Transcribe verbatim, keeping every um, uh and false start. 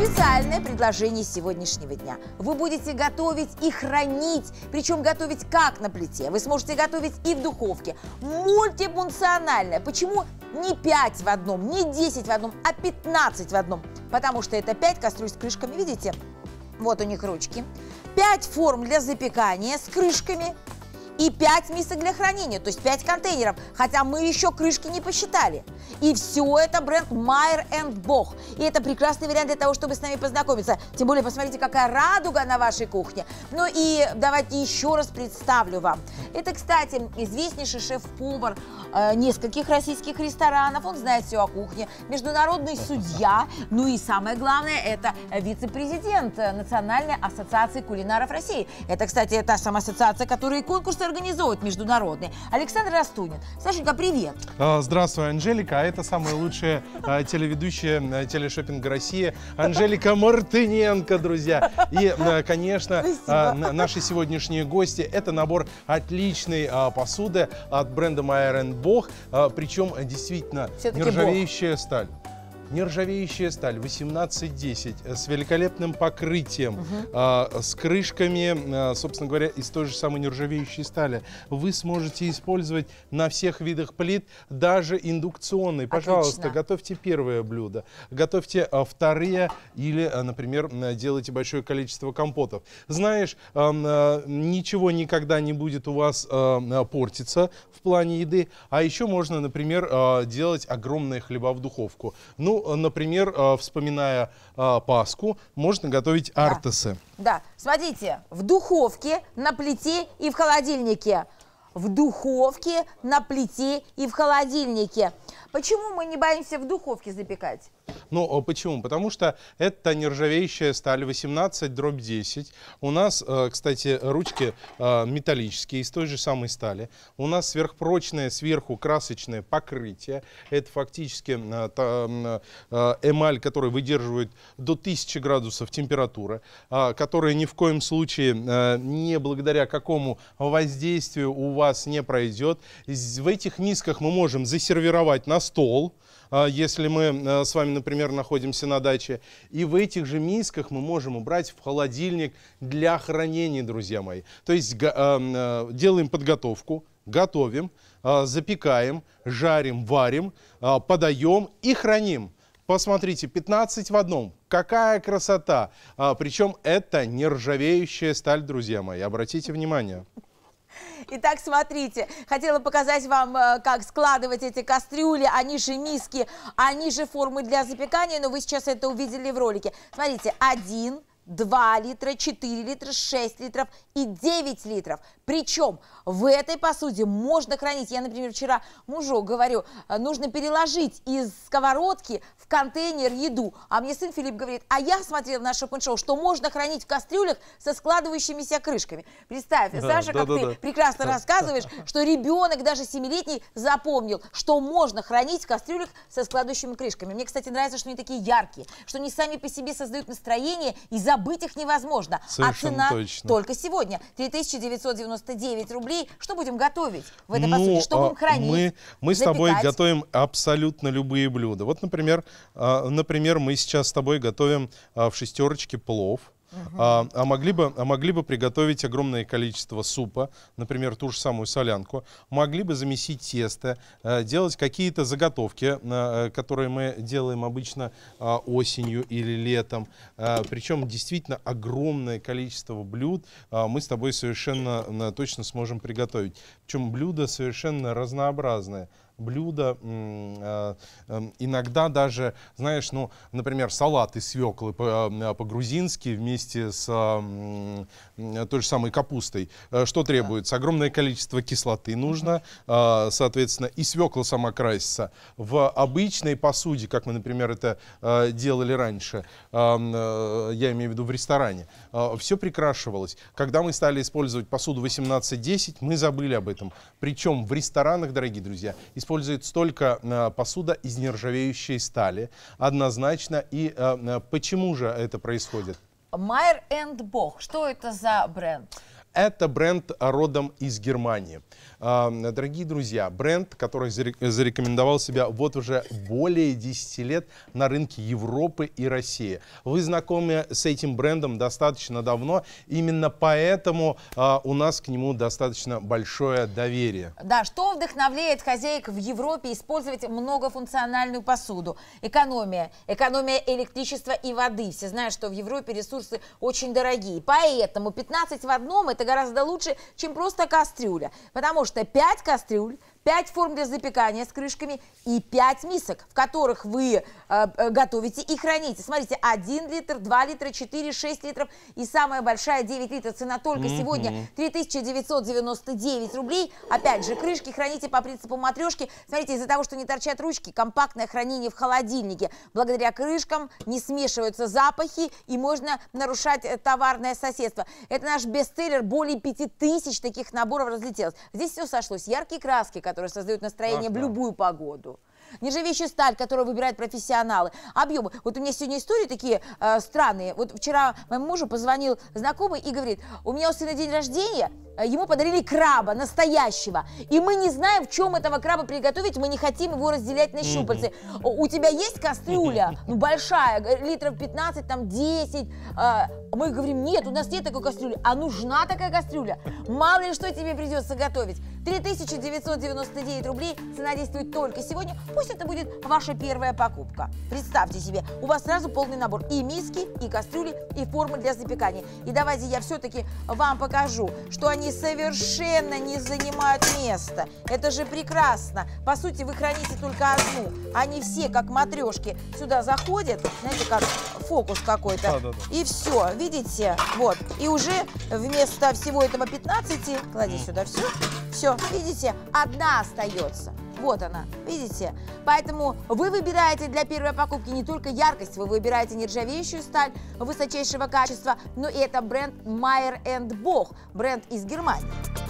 Специальное предложение сегодняшнего дня. Вы будете готовить и хранить, причем готовить как на плите. Вы сможете готовить и в духовке. Мультифункциональное. Почему не пять в одном, не десять в одном, а пятнадцать в одном? Потому что это пять кастрюль с крышками, видите? Вот у них ручки. пять форм для запекания с крышками. И пять мисок для хранения, то есть пять контейнеров, хотя мы еще крышки не посчитали. И все это бренд Meyer энд Boch. И это прекрасный вариант для того, чтобы с нами познакомиться. Тем более, посмотрите, какая радуга на вашей кухне. Ну и давайте еще раз представлю вам. Это, кстати, известнейший шеф-повар э, нескольких российских ресторанов. Он знает все о кухне. Международный судья. Ну и самое главное, это вице-президент Национальной ассоциации кулинаров России. Это, кстати, та самая ассоциация, которая и конкурсы организовывает международные. Александр Растунин. Сашенька, привет. Здравствуй, Анжелика. А это самая лучшая а, телеведущая а, телешоппинга России Анжелика Мартыненко, друзья. И, а, конечно, а, наши сегодняшние гости – это набор отличной а, посуды от бренда Meyer энд Boch. А, причем действительно нержавеющая сталь. Нержавеющая сталь восемнадцать десять с великолепным покрытием, угу. э, с крышками, э, собственно говоря, из той же самой нержавеющей стали. Вы сможете использовать на всех видах плит, даже индукционный. Пожалуйста, отлично. Готовьте первое блюдо, готовьте э, вторые или, э, например, делайте большое количество компотов. Знаешь, э, э, ничего никогда не будет у вас э, портиться в плане еды, а еще можно, например, э, делать огромные хлеба в духовку. Ну, например, вспоминая Пасху, можно готовить артесы. Да, да, смотрите, в духовке, на плите и в холодильнике. В духовке, на плите и в холодильнике. Почему мы не боимся в духовке запекать? Ну, почему? Потому что это нержавеющая сталь восемнадцать дробь десять. У нас, кстати, ручки металлические, из той же самой стали. У нас сверхпрочное сверху красочное покрытие. Это фактически эмаль, который выдерживает до тысячи градусов температуры, которая ни в коем случае не благодаря какому воздействию у вас не пройдет. В этих мисках мы можем засервировать на стол, если мы с вами, например, находимся на даче. И в этих же мисках мы можем убрать в холодильник для хранения, друзья мои. То есть делаем подготовку, готовим, запекаем, жарим, варим, подаем и храним. Посмотрите, пятнадцать в одном. Какая красота! Причем это нержавеющая сталь, друзья мои. Обратите внимание. Итак, смотрите, хотела показать вам, как складывать эти кастрюли, они же миски, они же формы для запекания, но вы сейчас это увидели в ролике. Смотрите, один, два литра, четыре литра, шесть литров и девять литров. Причем в этой посуде можно хранить, я, например, вчера мужу говорю, нужно переложить из сковородки в контейнер еду. А мне сын Филипп говорит, а я смотрел на шоу, что можно хранить в кастрюлях со складывающимися крышками. Представь, да, Саша, да, как да, ты да. прекрасно рассказываешь, что ребенок, даже семилетний, запомнил, что можно хранить в кастрюлях со складывающими крышками. Мне, кстати, нравится, что они такие яркие, что они сами по себе создают настроение, и забыть их невозможно. Совершенно а цена точно. Только сегодня три тысячи девятьсот девяносто девять рублей. Что будем готовить в этой ну, посуде? Что будем хранить? Мы, мы с тобой готовим абсолютно любые блюда. Вот, например, например, мы сейчас с тобой готовим в шестерочке плов. Uh-huh. а, а, могли бы, а могли бы приготовить огромное количество супа, например, ту же самую солянку, могли бы замесить тесто, а, делать какие-то заготовки, а, которые мы делаем обычно а, осенью или летом. А, причем действительно огромное количество блюд а, мы с тобой совершенно а, точно сможем приготовить. Причем блюда совершенно разнообразные. Блюда, иногда даже, знаешь, ну, например, салат из свеклы по-грузински вместе с той же самой капустой. Что требуется? Огромное количество кислоты нужно, соответственно, и свекла сама красится. В обычной посуде, как мы, например, это делали раньше, я имею в виду в ресторане, все прикрашивалось. Когда мы стали использовать посуду восемнадцать десять, мы забыли об этом. Причем в ресторанах, дорогие друзья, используется только э, посуда из нержавеющей стали, однозначно. И э, почему же это происходит? Meyer энд Boch. Что это за бренд? Это бренд родом из Германии. э, дорогие друзья, бренд, который зарекомендовал себя вот уже более десяти лет на рынке Европы и России. Вы знакомы с этим брендом достаточно давно, именно поэтому э, у нас к нему достаточно большое доверие. Да, что вдохновляет хозяек в Европе использовать многофункциональную посуду? Экономия. Экономия электричества и воды. Все знают, что в Европе ресурсы очень дорогие. Поэтому пятнадцать в одном это гораздо лучше, чем просто кастрюля. Потому что пять кастрюль, пять форм для запекания с крышками и пять мисок, в которых вы э, готовите и храните. Смотрите, один литр, два литра, четыре, шесть литров и самая большая девять литров. Цена только mm-hmm. сегодня три тысячи девятьсот девяносто девять рублей. Опять же, крышки храните по принципу матрешки. Смотрите, из-за того, что не торчат ручки, компактное хранение в холодильнике. Благодаря крышкам не смешиваются запахи и можно нарушать товарное соседство. Это наш бестселлер. Более пяти тысяч таких наборов разлетелось. Здесь все сошлось. Яркие краски, которые создают настроение Ах, в да. любую погоду. Нержавеющая сталь, которую выбирают профессионалы. Объемы. Вот у меня сегодня истории такие э, странные. Вот вчера моему мужу позвонил знакомый и говорит, у меня у сына день рождения, ему подарили краба настоящего. И мы не знаем, в чем этого краба приготовить, мы не хотим его разделять на щупальцы. Mm-hmm. У тебя есть кастрюля? Ну, большая, литров пятнадцать, там десять. Э, мы говорим, нет, у нас нет такой кастрюли. А нужна такая кастрюля? Мало ли что тебе придется готовить. три тысячи девятьсот девяносто девять рублей. Цена действует только сегодня. Пусть это будет ваша первая покупка. Представьте себе, у вас сразу полный набор и миски, и кастрюли, и формы для запекания. И давайте я все-таки вам покажу, что они совершенно не занимают места. Это же прекрасно. По сути, вы храните только одну. Они все, как матрешки, сюда заходят. Знаете, как фокус какой-то. Да, да, да. И все, видите? Вот. И уже вместо всего этого пятнадцати, клади сюда все. Все, видите? Одна остается. Вот она, видите? Поэтому вы выбираете для первой покупки не только яркость, вы выбираете нержавеющую сталь высочайшего качества, но и это бренд Meyer энд Boch, бренд из Германии.